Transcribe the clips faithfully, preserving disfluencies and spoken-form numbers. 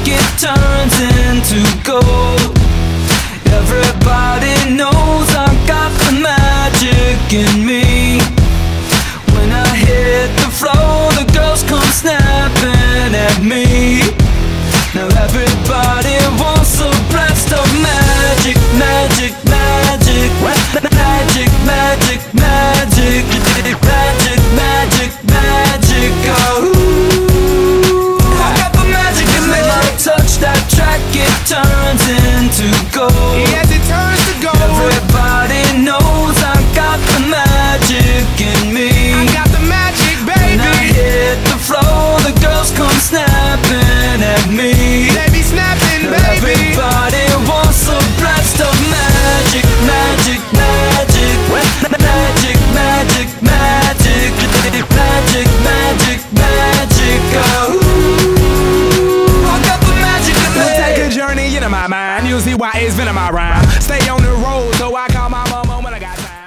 it turns into gold. Everybody knows I got the magic in me. When I hit the floor, the girls come snapping at me. Now everybody wants a blast of magic, magic, magic, magic, magic, magic, magic, magic, magic. Oh, I got the magic in me. When I touch that track, it turns into gold. Yes, it turns to gold. Everybody knows I got the magic in me. I got the magic, baby. When I hit the floor, the girls come snapping at me. They be snapping, baby. Everybody wants a blast of magic, magic, magic, magic, magic, magic, magic, magic, magic. Oh, I got the magic in me. We'll take a journey into my mind. You'll see why it's been in my rhyme. Stay on the road, so I call my mama when I got time.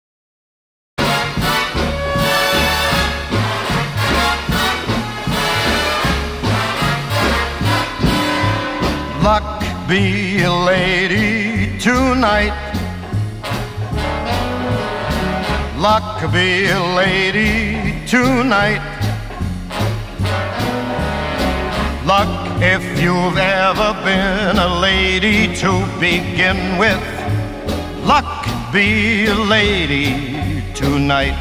Luck be a lady tonight. Luck be a lady tonight. Luck if you've ever been a lady to begin with. Luck be a lady tonight.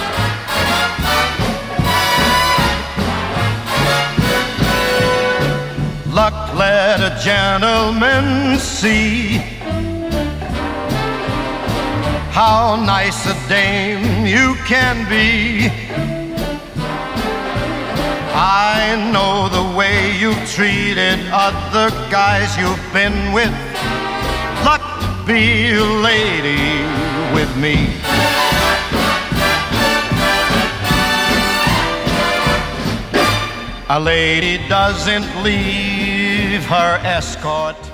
Luck let a gentleman see how nice a dame you can be. I know the way you've treated other guys you've been with. Luck be a lady with me. A lady doesn't leave her escort